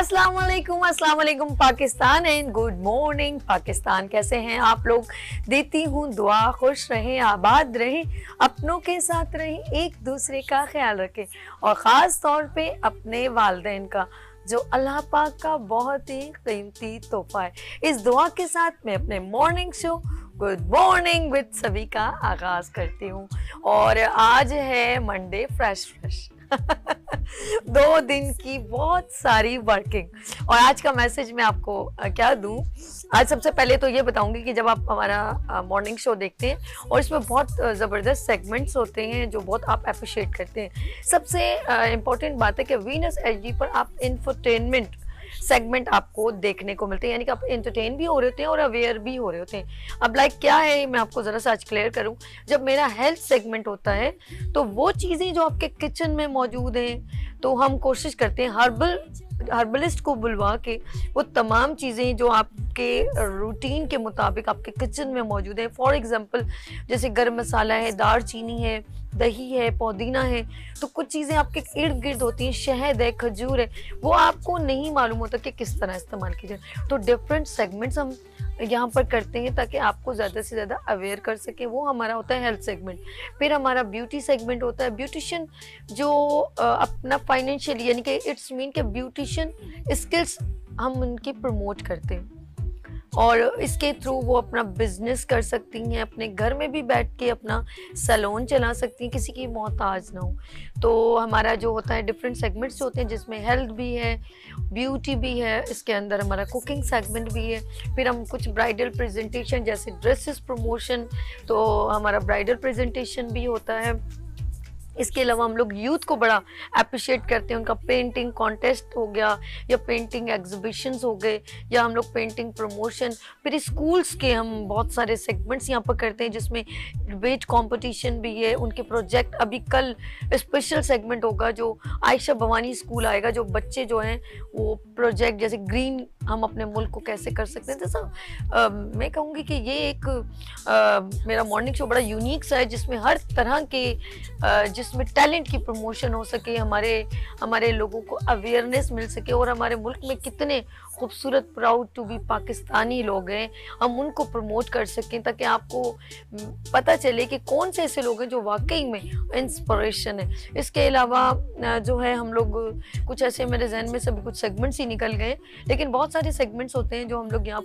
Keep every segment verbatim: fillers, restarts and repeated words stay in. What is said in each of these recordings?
अस्सलाम वालेकुम, अस्सलाम वालेकुम Pakistan and good morning Pakistan. कैसे हैं आप लोग? देती हूँ दुआ, खुश रहें, आबाद रहें, अपनों के साथ रहें, एक दूसरे का ख्याल रखें और ख़ास तौर पे अपने वालिदैन का, जो अल्लाह पाक का बहुत ही कीमती तोहफा है। इस दुआ के साथ मैं अपने morning show good morning with सभी का आगाज़ करती हूँ। और आज है मंडे, फ्रेश फ्रेश दो दिन की बहुत सारी वर्किंग। और आज का मैसेज मैं आपको क्या दूं? आज सबसे पहले तो ये बताऊंगी कि जब आप हमारा मॉर्निंग शो देखते हैं और इसमें बहुत ज़बरदस्त सेगमेंट्स होते हैं जो बहुत आप अप्रिशिएट करते हैं, सबसे इम्पोर्टेंट बात है कि वीनस एचडी पर आप इंफरटेनमेंट सेगमेंट आपको देखने को मिलते हैं, यानी कि आप एंटरटेन भी हो रहे होते हैं और अवेयर भी हो रहे होते हैं। अब लाइक क्या है, मैं आपको ज़रा सा आज क्लियर करूं। जब मेरा हेल्थ सेगमेंट होता है तो वो चीज़ें जो आपके किचन में मौजूद हैं, तो हम कोशिश करते हैं हर्बल हर्बलिस्ट को बुलवा के वो तमाम चीज़ें जो आपके रूटीन के मुताबिक आपके किचन में मौजूद है, फॉर एग्जांपल जैसे गर्म मसाला है, दार चीनी है, दही है, पुदीना है, तो कुछ चीज़ें आपके इर्द गिर्द होती हैं, शहद है, खजूर है, वो आपको नहीं मालूम होता कि किस तरह इस्तेमाल की जाए। तो डिफरेंट सेगमेंट्स हम यहाँ पर करते हैं ताकि आपको ज़्यादा से ज़्यादा अवेयर कर सके। वो हमारा होता है हेल्थ सेगमेंट। फिर हमारा ब्यूटी सेगमेंट होता है। ब्यूटिशियन जो आ, अपना फाइनेंशियल यानी कि इट्स मीन के ब्यूटिशियन स्किल्स हम उनकी प्रमोट करते हैं और इसके थ्रू वो अपना बिजनेस कर सकती हैं, अपने घर में भी बैठ के अपना सैलून चला सकती हैं, किसी की मोहताज ना हो। तो हमारा जो होता है डिफरेंट सेगमेंट्स होते हैं जिसमें हेल्थ भी है, ब्यूटी भी है, इसके अंदर हमारा कुकिंग सेगमेंट भी है। फिर हम कुछ ब्राइडल प्रेजेंटेशन जैसे ड्रेसेस प्रमोशन, तो हमारा ब्राइडल प्रेजेंटेशन भी होता है। इसके अलावा हम लोग यूथ को बड़ा अप्रिशिएट करते हैं, उनका पेंटिंग कॉन्टेस्ट हो गया या पेंटिंग एग्जीबिशंस हो गए या हम लोग पेंटिंग प्रमोशन। फिर स्कूल्स के हम बहुत सारे सेगमेंट्स यहाँ पर करते हैं जिसमें डिबेट कंपटीशन भी है, उनके प्रोजेक्ट। अभी कल स्पेशल सेगमेंट होगा जो आयशा भवानी स्कूल आएगा, जो बच्चे जो हैं वो प्रोजेक्ट जैसे ग्रीन हम अपने मुल्क को कैसे कर सकते हैं। जैसा आ, मैं कहूँगी कि ये एक आ, मेरा मॉर्निंग शो बड़ा यूनिक सा है जिसमें हर तरह के आ, जिसमें टैलेंट की प्रमोशन हो सके, हमारे हमारे लोगों को अवेयरनेस मिल सके और हमारे मुल्क में कितने खूबसूरत प्राउड टू बी पाकिस्तानी लोग हैं हम उनको प्रमोट कर सकें, ताकि आपको पता चले कि कौन से ऐसे लोग हैं जो वाकई में इंस्पिरेशन है। इसके अलावा जो है हम लोग कुछ ऐसे, मेरे जहन में सभी कुछ सेगमेंट्स ही निकल गए, लेकिन बहुत सारे सेगमेंट्स होते हैं जो हम लोग यहाँ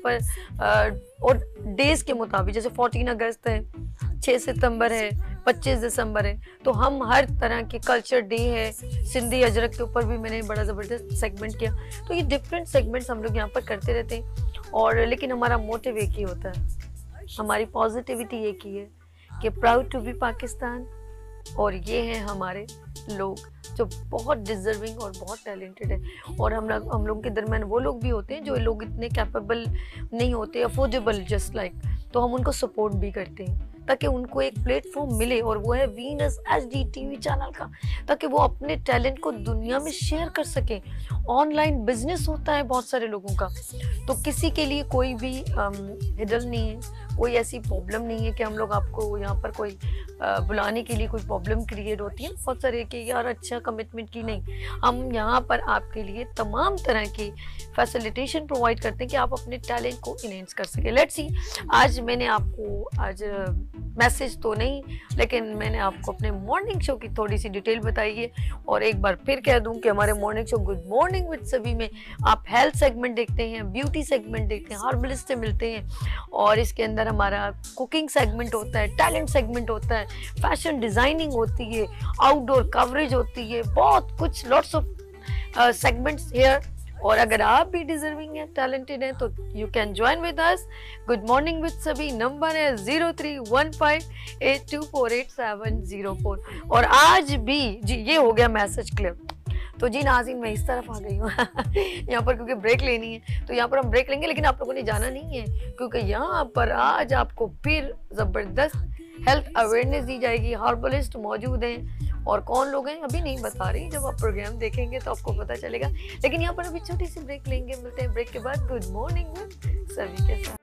पर और डेज़ के मुताबिक, जैसे फोर्टीन अगस्त है, छः सितंबर है, पच्चीस दिसंबर है, तो हम हर तरह के कल्चर डे है, सिंधी अजरक के ऊपर भी मैंने बड़ा ज़बरदस्त सेगमेंट किया। तो ये डिफरेंट सेगमेंट्स हम लोग यहाँ पर करते रहते हैं और लेकिन हमारा मोटिव एक ही होता है, हमारी पॉजिटिविटी एक ही है कि प्राउड टू बी पाकिस्तान। और ये हैं हमारे लोग जो बहुत डिजर्विंग और बहुत टैलेंटेड है। और हम लोग हम लोगों के दरमियान वो लोग भी होते हैं जो लोग इतने कैपेबल नहीं होते, अफोर्डेबल जस्ट लाइक, तो हम उनको सपोर्ट भी करते हैं ताकि उनको एक प्लेटफॉर्म मिले, और वो है वीनस एचडी टीवी चैनल का, ताकि वो अपने टैलेंट को दुनिया में शेयर कर सकें। ऑनलाइन बिजनेस होता है बहुत सारे लोगों का, तो किसी के लिए कोई भी हिडल नहीं है, कोई ऐसी प्रॉब्लम नहीं है कि हम लोग आपको यहाँ पर कोई आ, बुलाने के लिए कोई प्रॉब्लम क्रिएट होती है बहुत सारे कि यार अच्छा कमिटमेंट की नहीं। हम यहाँ पर आपके लिए तमाम तरह की फैसिलिटेशन प्रोवाइड करते हैं कि आप अपने टैलेंट को इनहेंस कर सकें। लेट्स सी, आज मैंने आपको आज मैसेज तो नहीं, लेकिन मैंने आपको अपने मॉर्निंग शो की थोड़ी सी डिटेल बताई है। और एक बार फिर कह दूं कि हमारे morning show good morning with सभी में आप हेल्थ सेगमेंट देखते हैं, ब्यूटी सेगमेंट देखते हैं, हर्बलिस्ट से मिलते हैं, और इसके अंदर हमारा कुकिंग सेगमेंट होता है, टैलेंट सेगमेंट होता है, फैशन डिज़ाइनिंग होती है, आउटडोर कवरेज होती है, बहुत कुछ लॉट्स ऑफ सेगमेंट्स हेयर। और अगर आप भी डिजर्विंग हैं, टैलेंटेड हैं, तो you can join with us. Good morning with सभी नंबर है zero three one five eight two four eight seven zero four. और आज भी जी ये हो गया मैसेज क्लियर। तो जी नाज़रीन, मैं इस तरफ आ गई हूँ यहाँ पर क्योंकि ब्रेक लेनी है, तो यहाँ पर हम ब्रेक लेंगे, लेकिन आप लोगों ने जाना नहीं है क्योंकि यहाँ पर आज आपको फिर ज़बरदस्त हेल्थ अवेयरनेस दी जाएगी। हर्बलिस्ट मौजूद हैं और कौन लोग हैं अभी नहीं बता रही, जब आप प्रोग्राम देखेंगे तो आपको पता चलेगा। लेकिन यहाँ पर अभी छोटी सी ब्रेक लेंगे, मिलते हैं ब्रेक के बाद गुड मॉर्निंग में सभी के साथ।